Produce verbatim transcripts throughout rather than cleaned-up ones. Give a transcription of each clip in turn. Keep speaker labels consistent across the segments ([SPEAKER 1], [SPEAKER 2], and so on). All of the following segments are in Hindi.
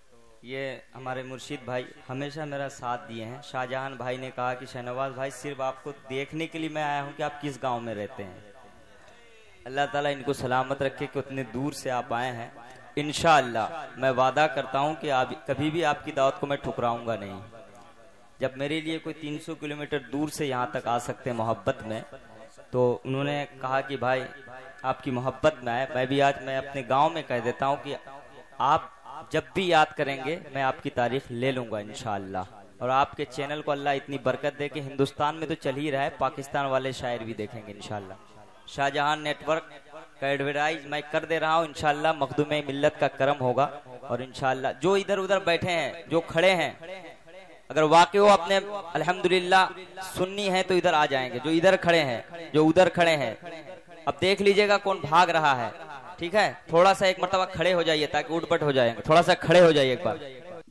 [SPEAKER 1] ये हमारे मुर्शिद भाई हमेशा मेरा साथ दिए हैं। शाहजहान भाई ने कहा कि शहनवाज भाई सिर्फ आपको देखने के लिए मैं आया हूँ कि आप किस गांव में रहते हैं। अल्लाह ताला इनको सलामत रखे कि उतने दूर से आप आए हैं। इंशाअल्लाह मैं वादा करता हूँ कि आप कभी भी आपकी दावत को मैं ठुकराऊंगा नहीं। जब मेरे लिए कोई तीन सौ किलोमीटर दूर से यहाँ तक आ सकते हैं मोहब्बत में, तो उन्होंने कहा कि भाई आपकी मोहब्बत में आए। मैं भी आज मैं अपने गांव में कह देता हूँ कि आप जब भी याद करेंगे मैं आपकी तारीफ ले लूंगा इंशाअल्लाह। और आपके चैनल को अल्लाह इतनी बरकत दे कि हिंदुस्तान में तो चल ही रहा है, पाकिस्तान वाले शायर भी देखेंगे इंशाअल्लाह। शाहजहान नेटवर्क का एडवर्टाइज मैं कर दे रहा हूँ इंशाअल्लाह। मखदूम मिल्लत का करम होगा और इंशाअल्लाह जो इधर उधर बैठे हैं, जो खड़े हैं, अगर वाकई वो अपने अल्हम्दुलिल्लाह सुन्नी है तो इधर आ जाएंगे। जो इधर खड़े हैं, जो उधर खड़े हैं, अब देख लीजिएगा कौन भाग रहा है। ठीक है, थोड़ा सा एक मर्तबा खड़े हो जाइए ताकि उठपट हो जाएंगे। थोड़ा सा खड़े हो जाइए एक बार।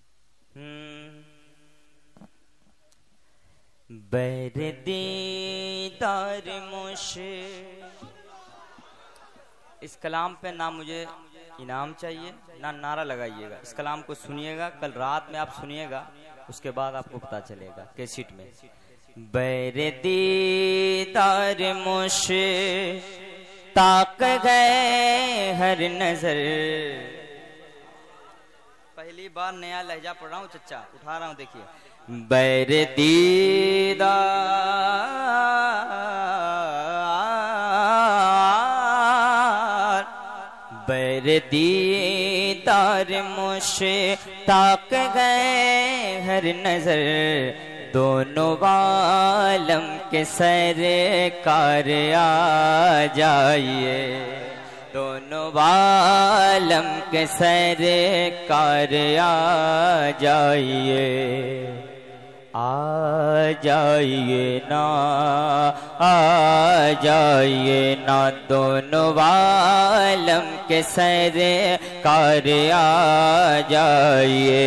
[SPEAKER 1] बैरदीदार मुझे इस कलाम पे ना मुझे इनाम चाहिए ना नारा लगाइएगा। इस कलाम को सुनिएगा, कल रात में आप सुनिएगा, उसके बाद आपको पता चलेगा कैसेट में। बैरदीदार मुझे ताक गए हर नजर। पहली बार नया लहजा पढ़ रहा हूँ चच्चा, उठा रहा हूँ, देखिए। बैरदीदार बैरदीदार मुझे ताक गए हर नजर। दोनों आलम के सरकार आ जाइए, दोनों आलम के सरकार आ जाइए। आ जाइए ना, आ जाइए ना, दोनों आलम के सरकार आ जाइए।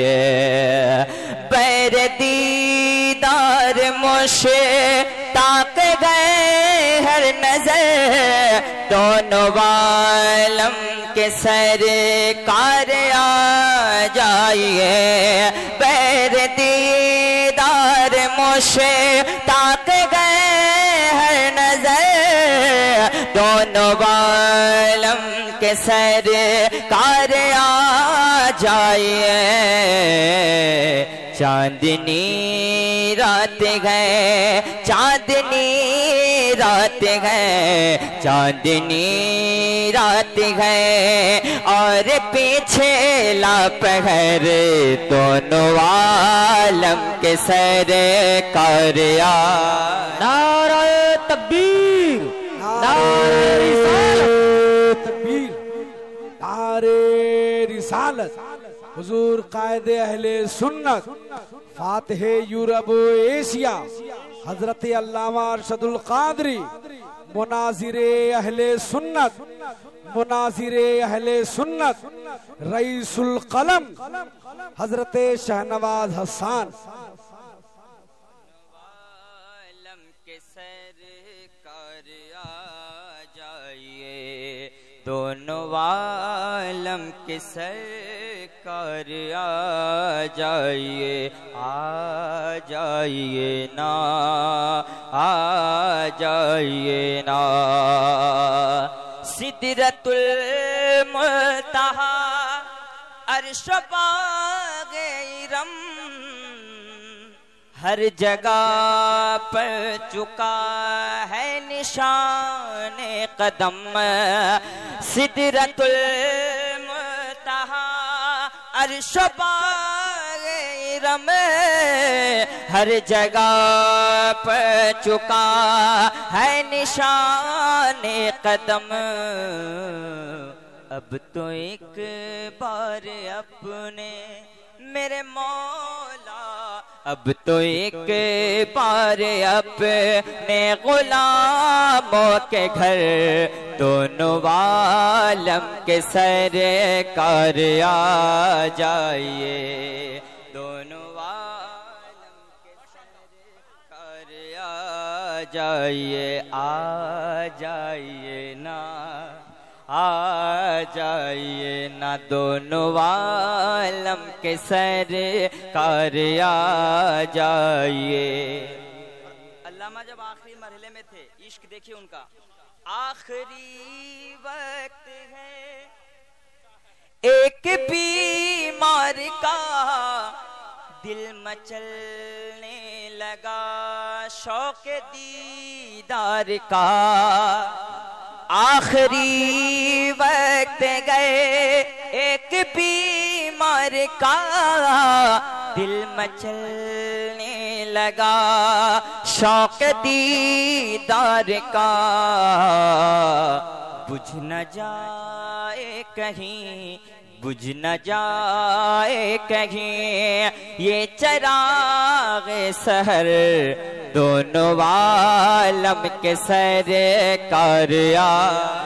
[SPEAKER 1] बैरदीदार मुझे ताक गए हर नजर। दोनों आलम के सरकार आ जाइए। बैरदीदार मुझे ताक गए हर नजर। दोनों आलम के सरकार आ जाइए। चांदनी रात गए, चांदनी रात गए, चांदनी रात गए और पीछे लापहर। दोनों आलम के सरकार आ।
[SPEAKER 2] नारे तकबीर, नारे रिसालत, तकबीर, नारे रिसालत। हुजूर कायदे अहले सुन्नत, फातिहे यूरोप एशिया, हजरत अल्लामा अरशदुल कादरी, मुनाजिरे अहले सुन्नत, मुनाजिरे अहले सुन्नत, रईसुल कलम हजरत शहनवाज हसन।
[SPEAKER 1] दोनों आलम के सरकार आ जाइए। आ जाइए ना, आ जाइए ना। सिदरतुल मुंतहा अर्श बाग़े इरम हर जगह पर चुका है निशान कदम। सिदरतुल मुंतहा अर्श बाग़े इरम हर जगह पर चुका है निशान कदम। अब तो एक बार अपने मेरे मौला, अब तो एक बार अपने गुलामों के घर। दोनों आलम के सरकार आ जाइए। दोनों आलम के सरकार आ जाइए। आ जाइए ना, आ जाइए ना दोनों आलम के सरकार आ जाइए। अल्लामा जब आखिरी मरहले में थे, इश्क देखिए उनका, आखिरी वक्त है एक बीमार का दिल मचलने लगा शौक दीदार का। आखिरी वक्त गए एक बीमार का दिल मचलने लगा शौक दीदार का। बुझ न जाए कहीं, बुझ न जाए कहीं ये चिराग सहर दोनों आलम के सरकार आ।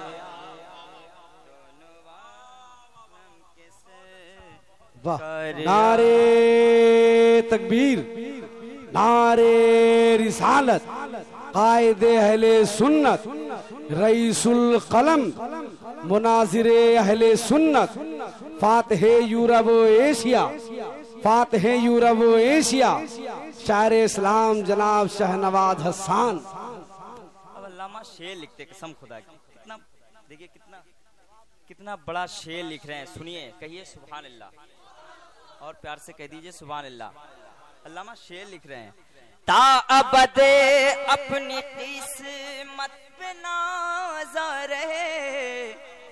[SPEAKER 2] नारे तकबीर, नारे रिसालत, कायदे अहले सुन्नत, रईसुल कलम, मुनाजिरे अहले सुन्नत, फातहे यूरोप एशिया, फातहे यूरोप एशिया, शायर इस्लाम जनाब शाहनवाज हसन।
[SPEAKER 1] अब अल्लामा शेर लिखते कसम खुदा की, कितना देखिए कितना कितना बड़ा शेर लिख रहे हैं। सुनिए, कहिए सुभान अल्लाह और प्यार से कह दीजिए सुभान अल्लाह। अल्लामा शेर लिख रहे हैं, ता अबदे अपनी किस्मत पे नाज़ा रहे,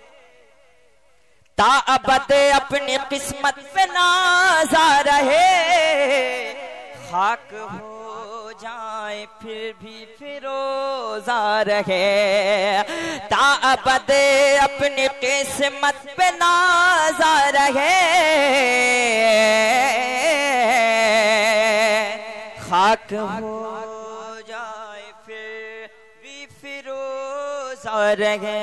[SPEAKER 1] ता अबदे अपनी किस्मत पे नाज़ा रहे, खाक हो जाए फिर भी फिरोजा रहे। ता अबदे अपनी किस्मत पे नाज़ा रहे, खाक हो जाए फिर भी फिरोजा रहे।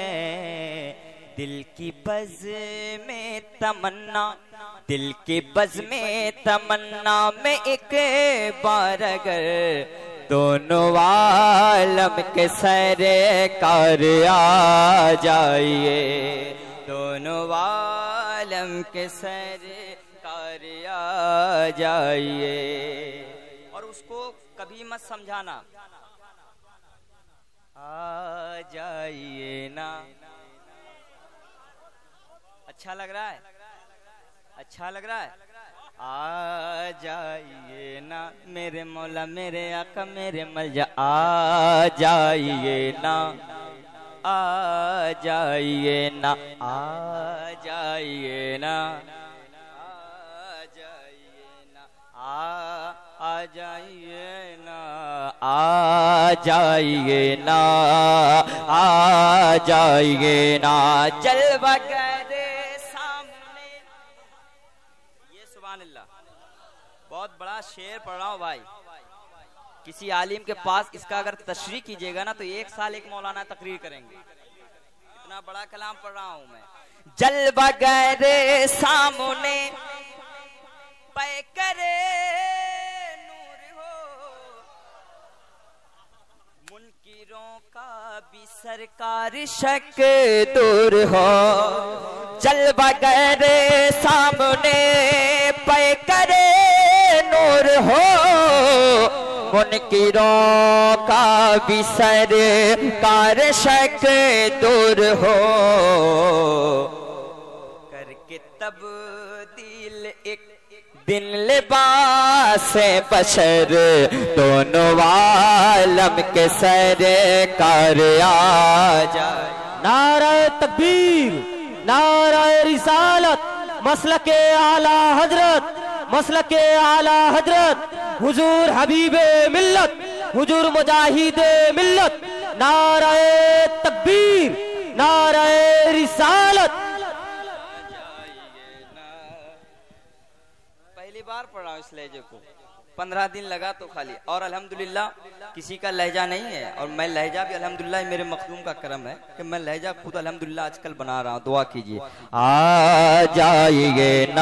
[SPEAKER 1] दिल की बज़ में तमन्ना, दिल की बज़ में तमन्ना में एक बार अगर दोनों आलम के सरकार आ जाइए, दोनों आलम के सरकार आ जाइए। और उसको कभी मत समझाना, आ जाइए ना। अच्छा लग रहा है, अच्छा लग रहा है, आ जाइए ना मेरे मौला मेरे आका मेरे मलजा, आ जाइए ना, आ जाइए ना, आ जाइए ना, आ जाइए ना, आ आ जाइए ना, आ जाइए ना, आ जाइए ना। जलवा करे सामने, ये सुभान अल्लाह, बहुत बड़ा शेर पढ़ रहा हूँ भाई। किसी आलिम के पास इसका अगर तशरीह कीजिएगा ना तो एक साल एक मौलाना तकरीर करेंगे, इतना बड़ा कलाम पढ़ रहा हूँ मैं। जलवा करे सामने पे करे का भी सरकार शक दूर हो। जलवा गरे सामने पे करे नूर हो, मुनकिरों का भी सरकार शक दूर हो। करके तब्दील एक दिन लिबास बशर दोनों आलम के सरकार आ जाए।
[SPEAKER 3] नारा तकबीर, नारा रिसालत, मसलके आला हजरत, मसलके आला हजरत, हुजूर हबीबे मिल्लत, हुजूर मुजाहिदे मिल्लत। नारा तकबीर, नारा रिसालत।
[SPEAKER 1] बार पढ़ रहा हूँ इस लहजे को, पंद्रह दिन लगा तो खाली। और अल्हम्दुलिल्लाह किसी का लहजा नहीं है, और मैं लहजा भी अल्हम्दुलिल्लाह मेरे मखदूम का करम है कि मैं लहजा खुद अल्हम्दुलिल्लाह आजकल बना रहा हूँ। दुआ कीजिए। आ जाइए ना,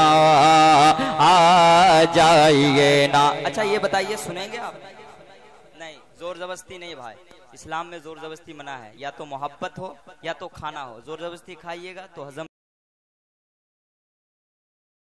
[SPEAKER 1] आ जाइए ना। अच्छा ये बताइए, सुनेंगे आप? नहीं, जोर जोर जबरदस्ती नहीं भाई, इस्लाम में जोर जबरदस्ती मना है। या तो मोहब्बत हो या तो खाना हो, जोर जबरदस्ती खाइएगा तो हजम